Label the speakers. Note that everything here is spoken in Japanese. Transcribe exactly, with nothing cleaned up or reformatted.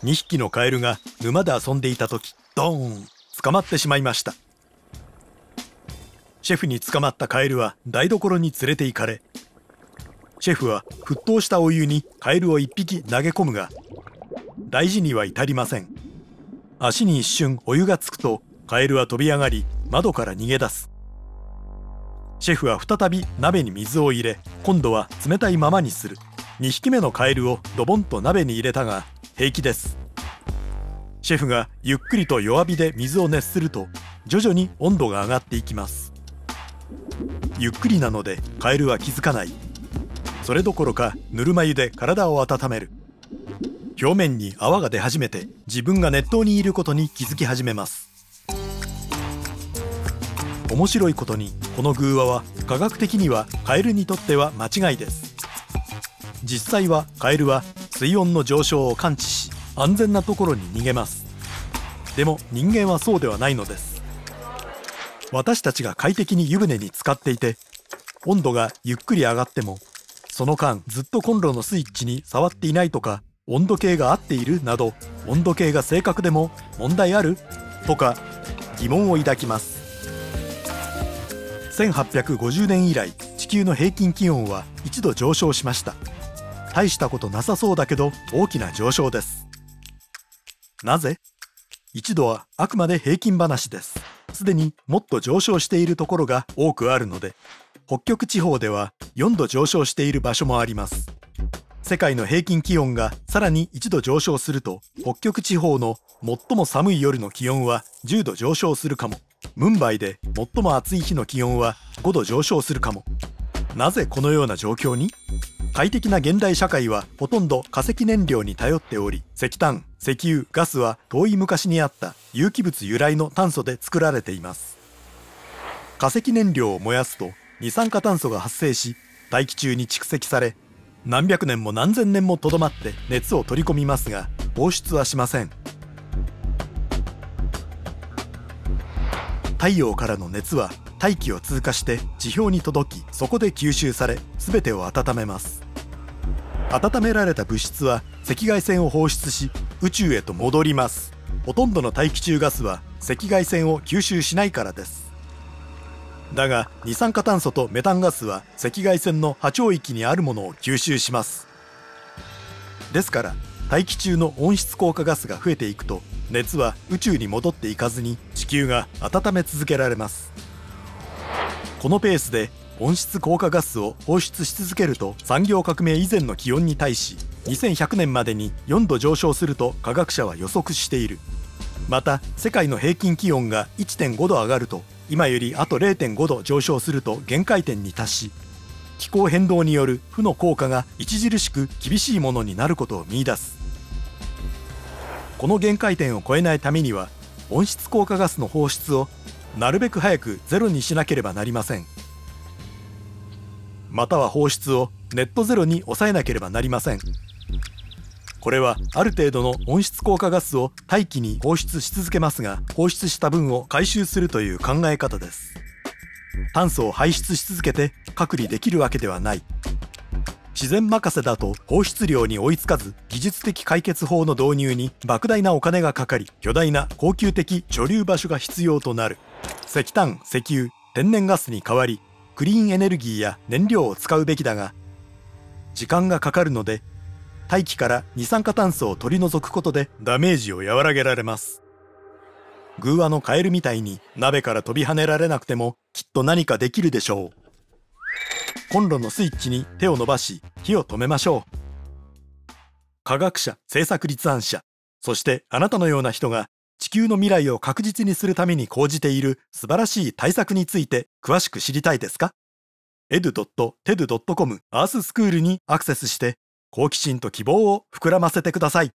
Speaker 1: にひきのカエルが沼で遊んでいた時、ドーン、捕まってしまいました。シェフに捕まったカエルは台所に連れて行かれ、シェフは沸騰したお湯にカエルをいっぴき投げ込むが、大事には至りません。足に一瞬お湯がつくとカエルは飛び上がり窓から逃げ出す。シェフは再び鍋に水を入れ、今度は冷たいままにする。にひきめのカエルをドボンと鍋に入れたが平気です。シェフがゆっくりと弱火で水を熱すると徐々に温度が上がっていきます。ゆっくりなのでカエルは気づかない。それどころかぬるま湯で体を温める。表面に泡が出始めて自分が熱湯にいることに気づき始めます。面白いことにこの偶話は科学的にはカエルにとっては間違いです。実際はカエルは水温の上昇を感知し安全なところに逃げます。でも人間はそうではないのです。私たちが快適に湯船に浸かっていて温度がゆっくり上がってもその間ずっとコンロのスイッチに触っていないとか、温度計が合っているなど温度計が正確でも問題あるとか疑問を抱きます。せんはっぴゃくごじゅうねん以来地球の平均気温はいちど上昇しました。大したことなさそうだけど大きな上昇です。なぜ？いちどはあくまで平均話です。すでにもっと上昇しているところが多くあるので、北極地方ではよんど上昇している場所もあります。世界の平均気温がさらにいちど上昇すると、北極地方の最も寒い夜の気温はじゅうど上昇するかも。ムンバイで最も暑い日の気温はごど上昇するかも。なぜこのような状況に？快適な現代社会はほとんど化石燃料に頼っており、石炭、石油、ガスは遠い昔にあった有機物由来の炭素で作られています。化石燃料を燃やすと二酸化炭素が発生し、大気中に蓄積され、何百年も何千年もとどまって熱を取り込みますが放出はしません。太陽からの熱は大気を通過して地表に届き、そこで吸収され全てを温めます。温められた物質は赤外線を放出し宇宙へと戻ります。ほとんどの大気中ガスは赤外線を吸収しないからです。だが二酸化炭素とメタンガスは赤外線の波長域にあるものを吸収します。ですから大気中の温室効果ガスが増えていくと、熱は宇宙に戻っていかずに地球が温め続けられます。このペースで温室効果ガスを放出し続けると、産業革命以前の気温に対しにせんひゃくねんまでによんど上昇すると科学者は予測している。また世界の平均気温が いってんごど上がると、今よりあと れいてんごど上昇すると限界点に達し、気候変動による負の効果が著しく厳しいものになることを見出す。この限界点を超えないためには、温室効果ガスの放出をなるべく早くゼロにしなければなりません。または放出をネットゼロに抑えなければなりません。これはある程度の温室効果ガスを大気に放出し続けますが、放出した分を回収するという考え方です。炭素を排出し続けて隔離できるわけではない。自然任せだと放出量に追いつかず、技術的解決法の導入に莫大なお金がかかり、巨大な恒久的貯留場所が必要となる。石炭、石油、天然ガスに代わりクリーンエネルギーや燃料を使うべきだが、時間がかかるので大気から二酸化炭素を取り除くことでダメージを和らげられます。偶話のカエルみたいに鍋から飛び跳ねられなくてもきっと何かできるでしょう。コンロのスイッチに手を伸ばし火を止めましょう。科学者、政策立案者、そしてあなたのような人が地球の未来を確実にするために講じている素晴らしい対策について詳しく知りたいですか？ エドゥドットテドゥドットコム アーススクールにアクセスして好奇心と希望を膨らませてください。